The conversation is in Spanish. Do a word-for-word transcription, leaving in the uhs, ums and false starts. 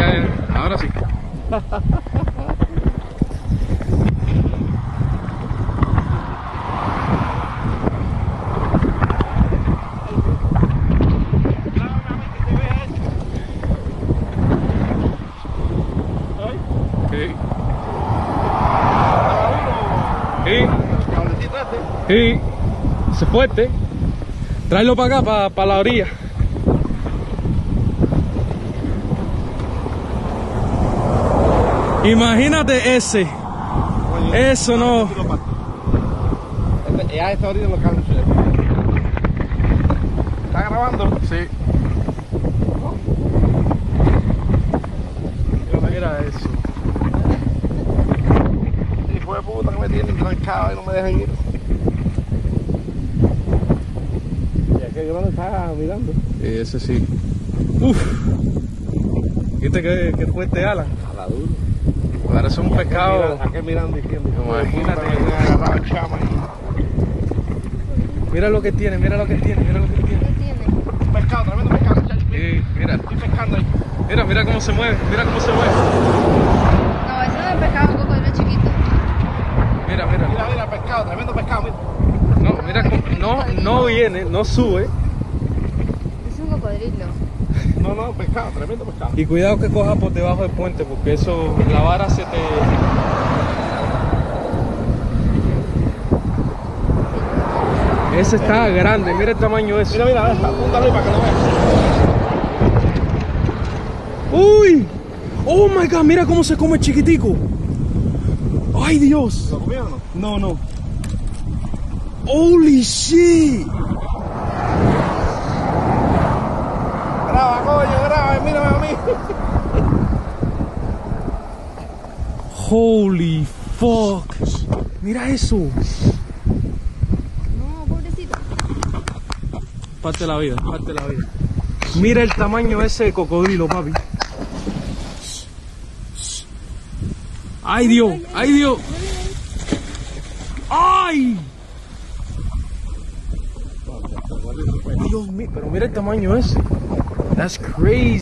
ya, ya. Ahora sí. Sí. Sí. Se fuerte. Tráelo para acá, para, para la orilla. Imagínate ese. Oye, eso no. Este, ya está ahorita los cambios. ¿Está grabando? Sí. Mira eso. Hijo de puta que me tienen trancado y no me dejan ir. Y es que yo no estaba mirando. Sí, ese sí. Uf. ¿Viste que, que fuerte ala? A la duro. Parece un pescado. ¿A qué miran diciendo? Imagínate. Me agarraba el chama ahí. Mira lo que tiene, mira lo que tiene, mira lo que tiene. ¿Qué tiene? Pescado, tremendo pescado. Sí, mira. Estoy pescando ahí. Mira, mira cómo se mueve, mira cómo se mueve. No, eso no es pescado, un cocodrilo chiquito. Mira, mira. Mira, mira, pescado, tremendo pescado, mira. No, mira cómo, no, no viene, no sube. Es un cocodrilo. No, no, pescado, tremendo pescado. Y cuidado que coja por debajo del puente, porque eso, la vara se te... Ese está grande, mira el tamaño de ese. Mira, mira, esta, apúntalo ahí para que lo veas. ¡Uy! ¡Oh my God! Mira cómo se come el chiquitico. ¡Ay, Dios! ¿Lo comieron o no? No, no. ¡Holy shit! Graba, coño, graba, mírame a mí. ¡Holy fuck! Mira eso. No, pobrecito. Parte la vida, parte la vida. Mira el tamaño de ese cocodrilo, papi. ¡Ay, Dios! ¡Ay, Dios! ¡Ay! Dios mío, pero mira el tamaño ese. That's crazy.